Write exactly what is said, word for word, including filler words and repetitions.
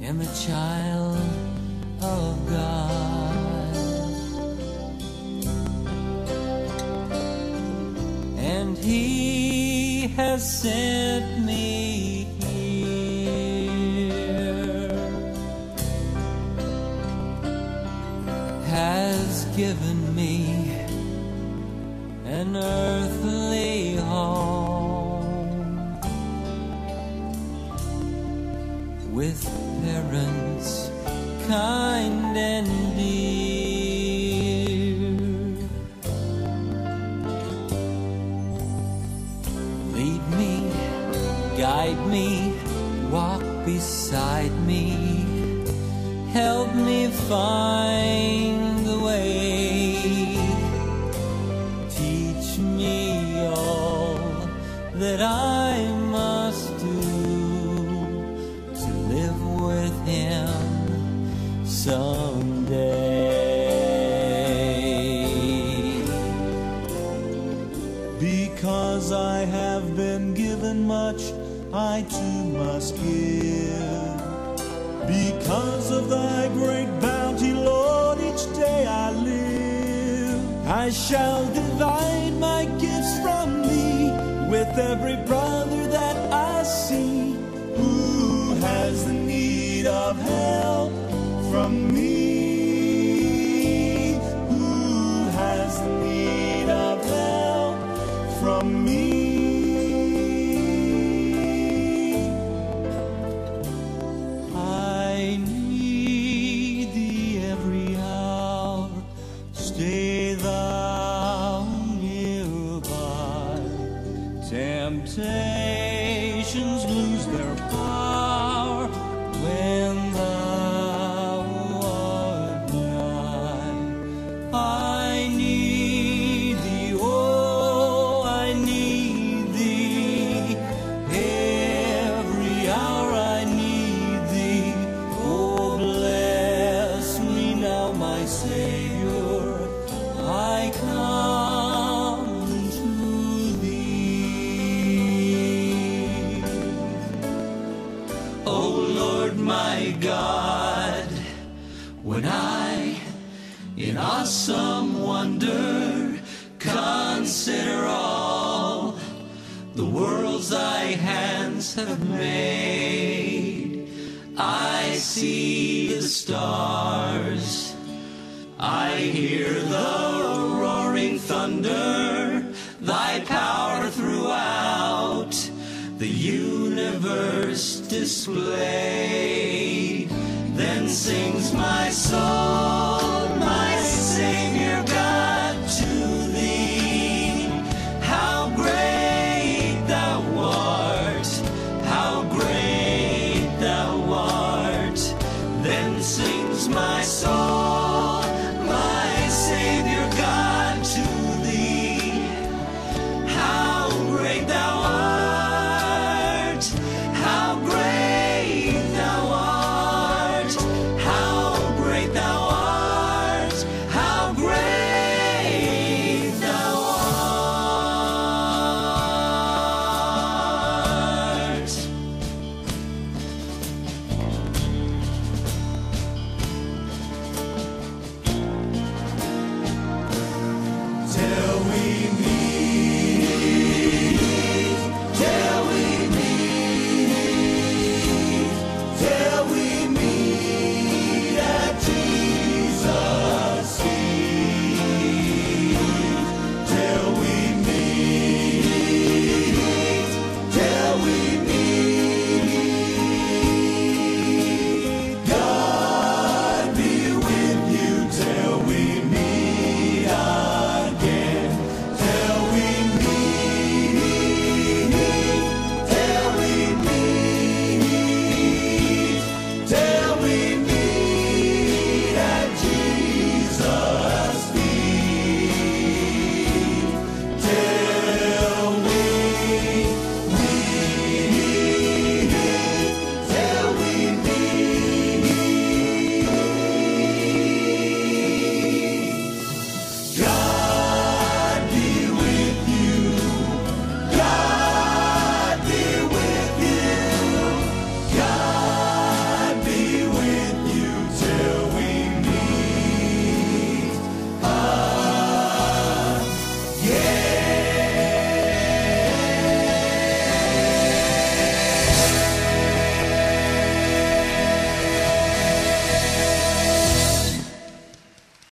am a child of God, and He has sent me here, has given me an earthly home with parents kind and dear. Lead me, guide me, walk beside me, help me find the way, teach me all that I must do to live with Him someday. Because I have been given much, I too must give. Because of thy great bounty, Lord, each day I live. I shall divide my gifts from thee with every brother that I see who has the need of help from me, who has the need of help from me. I need thee every hour, stay thou nearby. Temptations lose their power when thou art nigh. I need thee, oh, I need thee. Every hour I need thee. Oh, bless me now, my Savior, I come to thee. Oh Lord my God, when I in awesome wonder consider all the worlds thy hands have made, I see the stars, I hear the roaring thunder, thy power throughout the universe displayed. Then sings my soul,